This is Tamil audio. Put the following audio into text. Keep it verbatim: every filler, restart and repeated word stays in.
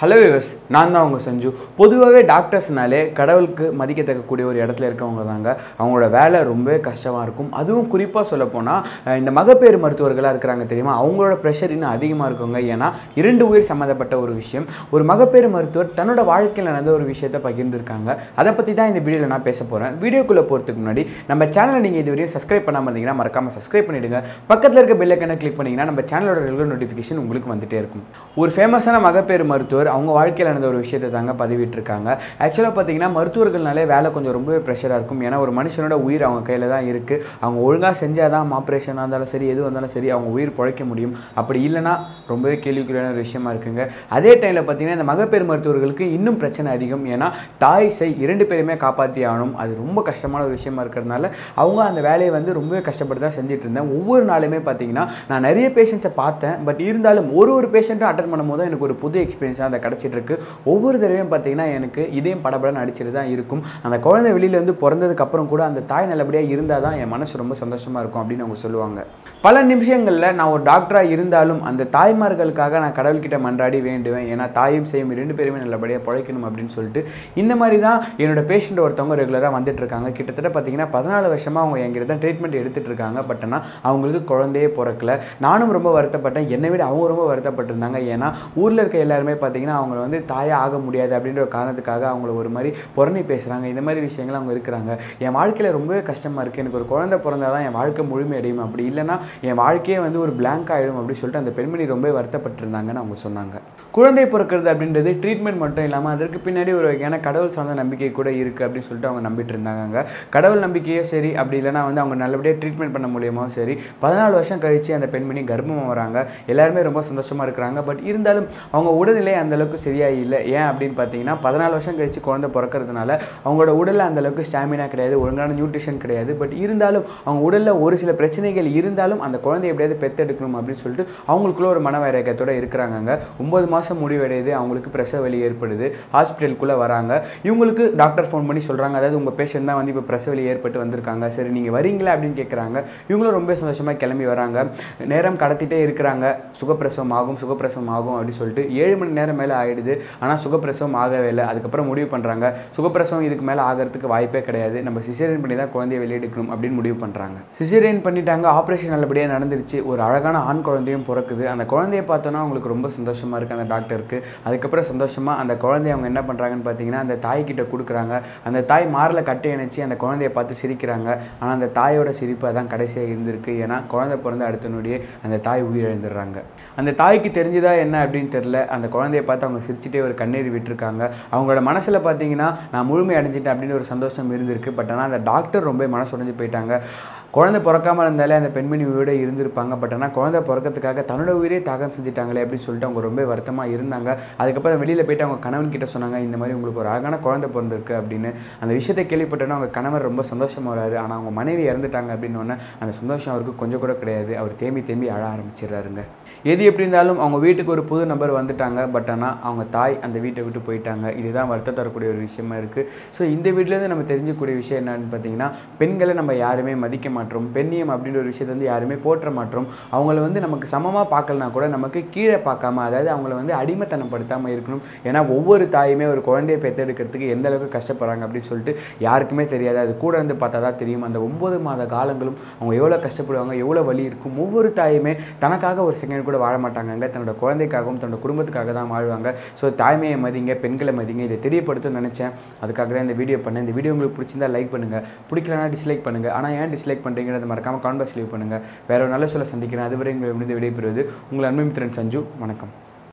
ஹலோ வியூவர்ஸ், நான் தான் உங்கள் சஞ்சு. பொதுவாகவே டாக்டர்ஸ்னாலே கடவுளுக்கு மதிக்கத்தக்கக்கூடிய ஒரு இடத்துல இருக்கவங்க தாங்க. அவங்களோட வேலை ரொம்பவே கஷ்டமாக இருக்கும். அதுவும் குறிப்பாக சொல்லப்போனால் இந்த மகப்பேறு மருத்துவர்களாக இருக்கிறாங்க தெரியுமா, அவங்களோட ப்ரெஷர் இன்னும் அதிகமாக இருக்குங்க. ஏன்னா இரண்டு உயிர் சம்மந்தப்பட்ட ஒரு விஷயம். ஒரு மகப்பேறு மருத்துவர் தன்னோட வாழ்க்கையில் நடந்த ஒரு விஷயத்தை பகிர்ந்துருக்காங்க. அதை பற்றி தான் இந்த வீடியோவில் நான் பேச போகிறேன். வீடியோக்குள்ளே போகிறதுக்கு முன்னாடி நம்ம சேனலை நீங்கள் இதுவரையும் சப்ஸ்கிரைப் பண்ணாமல் இருந்தீங்கன்னா மறக்காமல் சப்ஸ்கிரைப் பண்ணிவிடுங்க. பக்கத்தில் இருக்க பெல் ஐக்கனை கிளிக் பண்ணிங்கன்னா நம்ம சேனலோட ரெகுலர் நோட்டிஃபிகேஷன் உங்களுக்கு வந்துகிட்டே இருக்கும். ஒரு ஃபேமஸான மகப்பேறு மருத்துவர் அவங்க வாழ்க்கையில் நடந்த ஒரு விஷயத்தை தாங்க பதிவிட்டிருக்காங்க. ஆக்சுவலாக பார்த்தீங்கன்னா மருத்துவர்கள்னாலே வேலை கொஞ்சம் ரொம்பவே ப்ரெஷராக இருக்கும். ஏன்னா ஒரு மனுஷனோட உயிர் அவங்க கையில் தான் இருக்குது. அவங்க ஒழுங்காக செஞ்சால் தான் ஆப்ரேஷனாக இருந்தாலும் சரி, எது வந்தாலும் சரி, அவங்க உயிர் பிழைக்க முடியும். அப்படி இல்லைனா ரொம்பவே கேள்விக்குறியான ஒரு விஷயமா இருக்குங்க. அதே டைமில் பார்த்தீங்கன்னா இந்த மகப்பேறு மருத்துவர்களுக்கு இன்னும் பிரச்சனை அதிகம். ஏன்னா தாய் செய் இரண்டு பேருமே காப்பாற்றி ஆகணும். அது ரொம்ப கஷ்டமான ஒரு விஷயமா இருக்கிறதுனால அவங்க அந்த வேலையை வந்து ரொம்பவே கஷ்டப்பட்டு தான் செஞ்சுட்டு இருந்தேன். ஒவ்வொரு நாளுமே பார்த்தீங்கன்னா நான் நிறைய பேஷண்ட்ஸை பார்த்தேன். பட் இருந்தாலும் ஒரு ஒரு பேஷண்ட்டும் அட்டன் பண்ணும் போது எனக்கு ஒரு புது எக்ஸ்பீரியன்ஸாக அதை கிடச்சிட்டு இருக்கு. ஒவ்வொரு தடவையும் பார்த்தீங்கன்னா எனக்கு இதயம் படபடன்னு அடிச்சுட்டு தான் இருக்கும். அந்த குழந்தை வெளியில் வந்து பிறந்ததுக்கு அப்புறம் கூட அந்த தாய் நல்லபடியாக இருந்தால் தான் என் மனசு ரொம்ப சந்தோஷமாக இருக்கும் அப்படின்னு அவங்க சொல்லுவாங்க. பல நிமிஷங்களில் நான் ஒரு டாக்டராக இருந்தாலும் அந்த தாய்மார்களுக்காக நான் கடவுள்கிட்ட மன்றாடி வேண்டுவேன். ஏன்னா தாயும் செய்யும் ரெண்டு பேருமே நல்லபடியாக பிழைக்கணும் அப்படின்னு சொல்லிட்டு இந்த மாதிரி தான் என்னோட பேஷண்ட் ஒருத்தவங்க ரெகுலராக வந்துட்டு இருக்காங்க. கிட்டத்தட்ட பார்த்தீங்கன்னா பதினாலு வருஷமாக அவங்க எங்கிட்ட தான் ட்ரீட்மெண்ட் எடுத்துகிட்டு இருக்காங்க. பட் ஆனால் அவங்களுக்கு குழந்தையே பிறக்கல. நானும் ரொம்ப வருத்தப்பட்டேன். என்னை விட அவங்க ரொம்ப வருத்தப்பட்டிருந்தாங்க. ஏன்னா ஊரில் இருக்க எல்லாருமே பார்த்தீங்கன்னா அவங்கள வந்து தாயாக ஆக முடியாது அப்படின்ற ஒரு காரணத்துக்காக அவங்கள ஒரு மாதிரி புறணி பேசுகிறாங்க. இந்த மாதிரி விஷயங்கள் அவங்க இருக்கிறாங்க. என் வாழ்க்கையில் ரொம்பவே கஷ்டமாக இருக்குது. எனக்கு ஒரு குழந்தை பிறந்தால் தான் என் வாழ்க்கை முழுமையடையும். அப்படி இல்லைனா என் வாழ்க்கையே வந்து ஒரு பிளாங்க் ஆகிடும் அப்படின்னு சொல்லிட்டு அந்த பெண்மணி ரொம்ப வருத்தப்பட்டிருந்தாங்கன்னு அவங்க சொன்னாங்க. குழந்தை பிறக்கிறது அப்படின்றது ட்ரீட்மெண்ட் மட்டும் இல்லாமல் அதற்கு பின்னாடி ஒரு வகையான கடவுள் சார்ந்த நம்பிக்கை கூட இருக்குது அப்படின்னு சொல்லிட்டு அவங்க நம்பிட்டு இருந்தாங்க. கடவுள் நம்பிக்கையோ சரி, அப்படி இல்லைனா வந்து அவங்க நல்லபடியாக ட்ரீட்மெண்ட் பண்ண முடியுமோ சரி, பதினாலு வருஷம் கழித்து அந்த பெண்மணி கர்ப்பமாக வராங்க. எல்லாருமே ரொம்ப சந்தோஷமாக இருக்கிறாங்க. பட் இருந்தாலும் அவங்க உடல்நிலை அந்தளவுக்கு சரியாக இல்லை. ஏன் அப்படின்னு பார்த்தீங்கன்னா பதினாலு வருஷம் கழித்து குழந்தை பிறக்கிறதுனால அவங்களோட உடலில் அந்தளவுக்கு ஸ்டாமினா கிடையாது, ஒழுங்கான நியூட்ரிஷன் கிடையாது. பட் இருந்தாலும் அவங்க உடலில் ஒரு சில பிரச்சனைகள் இருந்தாலும் அந்த குழந்தை எப்படியாவது பெற்றெடுக்கணும் அப்படின்னு சொல்லிட்டு அவங்களுக்குள்ள ஒரு மன வைராக்கியத்தோடு இருக்கிறாங்க. ஒம்பது மாதம் முடிவடையுது, அவங்களுக்கு பிரசவ வலி ஏற்படுது. ஹாஸ்பிட்டலுக்குள்ளே வராங்க. இவங்களுக்கு டாக்டர் ஃபோன் பண்ணி சொல்கிறாங்க, அதாவது உங்கள் பேஷண்ட் தான் வந்து இப்போ பிரசவ வலி ஏற்பட்டு வந்திருக்காங்க, சரி நீங்கள் வரீங்களா அப்படின்னு கேட்குறாங்க. இவங்களும் ரொம்ப சந்தோஷமாக கிளம்பி வராங்க. நேரம் கடத்திட்டே இருக்கிறாங்க. சுகப்பிரசவம் ஆகும் சுகப்பிரசவம் ஆகும் அப்படின்னு சொல்லிட்டு ஏழு மணி நேரம் மேலே ஆகிடுது. ஆனால் சுகப்பிரசவம் ஆகவே இல்லை. அதுக்கப்புறம் முடிவு பண்ணுறாங்க சுகப்பிரசவம் இதுக்கு மேலே ஆகிறதுக்கு வாய்ப்பே கிடையாது, நம்ம சிசேரியன் பண்ணி தான் குழந்தைய வெளியெடுக்கணும் அப்படின்னு முடிவு பண்ணுறாங்க. சிசேரியன் பண்ணிட்டாங்க. ஆப்ரேஷன் நல்லபடியாக நடந்துருச்சு. ஒரு அழகான ஆண் குழந்தையும் பிறக்குது. அந்த குழந்தைய பார்த்தோன்னா அவங்களுக்கு ரொம்ப சந்தோஷமாக இருக்குது அந்த டாக்டருக்கு. அதுக்கப்புறம் சந்தோஷமாக அந்த குழந்தைய அவங்க என்ன பண்ணுறாங்கன்னு பார்த்தீங்கன்னா அந்த தாய்கிட்ட கொடுக்குறாங்க. அந்த தாய் மாரில் கட்டி அணைச்சி அந்த குழந்தைய பார்த்து சிரிக்கிறாங்க. ஆனால் அந்த தாயோட சிரிப்பு அதான் கடைசியாக இருந்திருக்கு. ஏன்னா குழந்தை பிறந்த அடுத்த நொடியே அந்த தாய் உயிரிழந்துடுறாங்க. அந்த தாய்க்கு தெரிஞ்சுதா என்ன அப்படின்னு தெரியல. அந்த குழந்தைய பார்த்து அவங்க சிரிச்சுட்டே ஒரு கண்ணீர் விட்டுருக்காங்க. அவங்களோட மனசில் பார்த்தீங்கன்னா நான் முழுமை அடைஞ்சிட்டேன் அப்படின்னு ஒரு சந்தோஷம் இருந்திருக்கு. பட் ஆனால் அந்த டாக்டர் ரொம்ப மனசு உடைஞ்சு போயிட்டாங்க. குழந்தை பிறக்காமல் இருந்தாலே அந்த பெண்மணி உயிரோடு இருந்திருப்பாங்க. பட் ஆனால் குழந்தை பிறக்கிறதுக்காக தன்னோட உயிரே தியாகம் செஞ்சுட்டாங்களே அப்படின்னு சொல்லிட்டு அவங்க ரொம்ப வருத்தமாக இருந்தாங்க. அதுக்கப்புறம் வெளியில் போயிட்டு அவங்க கணவன் கிட்ட சொன்னாங்க, இந்த மாதிரி உங்களுக்கு ஒரு அழகான குழந்தை பிறந்திருக்கு அப்படின்னு. அந்த விஷயத்தை கேள்விப்பட்டோன்னா அவங்க கணவர் ரொம்ப சந்தோஷமாக வராரு. ஆனால் அவங்க மனைவி இறந்துட்டாங்க அப்படின்னு அந்த சந்தோஷம் அவருக்கு கொஞ்சம் கூட கிடையாது. அவர் தேம்பி தேம்பி அழ ஆரம்பிச்சிடுறாருங்க. எது எப்படி இருந்தாலும் அவங்க வீட்டுக்கு ஒரு புது நபர் வந்துட்டாங்க. பட் ஆனால் அவங்க தாய் அந்த வீட்டை விட்டு போயிட்டாங்க. இதுதான் வருத்தம் தரக்கூடிய ஒரு விஷயமா இருக்குது. ஸோ இந்த வீட்டிலேருந்து நம்ம தெரிஞ்சக்கூடிய விஷயம் என்னன்னு பார்த்தீங்கன்னா, பெண்களை நம்ம யாருமே மதிக்க மாட்டோம். பெண்ணியம் அப்படின்ற ஒரு விஷயத்தை வந்து யாருமே போற்ற மாட்டோம். அவங்கள வந்து நமக்கு சமமாக பார்க்கலனா கூட நமக்கு கீழே பார்க்காம, அதாவது அவங்கள வந்து அடிமைத்தனப்படுத்தாமல் இருக்கணும். ஏன்னா ஒவ்வொரு தாயுமே ஒரு குழந்தையை பெற்றெடுக்கிறதுக்கு எந்த அளவுக்கு கஷ்டப்படுறாங்க அப்படின்னு சொல்லிட்டு யாருக்குமே தெரியாது. அது கூட வந்து பார்த்தா தான் தெரியும். அந்த ஒம்பது மாத காலங்களும் அவங்க எவ்வளோ கஷ்டப்படுவாங்க, எவ்வளோ வலி இருக்கும். ஒவ்வொரு தாயுமே தனக்காக ஒரு செகண்ட் கூட வாழ மாட்டாங்க. தன்னோட குழந்தைக்காகவும் தன்னோட குடும்பத்துக்காக தான் வாழ்வாங்க. ஸோ தாய்மையை மதிங்க, பெண்களை மதிங்க. இதை தெரியப்படுத்த நினச்சேன். அதுக்காக தான் இந்த வீடியோ பண்ணேன். இந்த வீடியோ உங்களுக்கு பிடிச்சிருந்தா லைக் பண்ணுங்கள், பிடிக்கலனா டிஸ்லைக் பண்ணுங்கள். ஆனால் ஏன் டிஸ்லைக் பண்ணுறீங்கிறத மறக்காமல் காமெண்ட் பாக்ஸ் லீவ் பண்ணுங்கள். வேறு ஒரு நல்ல சொல்ல சந்திக்கிறேன். அதுவரை உங்களை விடைபெறுவது உங்கள் அன்பு மித்திரன் சஞ்சு. வணக்கம்.